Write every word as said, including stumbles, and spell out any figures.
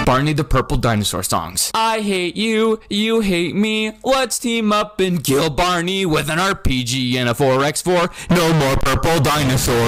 Barney the Purple Dinosaur songs. I hate you, you hate me. Let's team up and kill Barney with an R P G and a four by four. No more purple dinosaurs.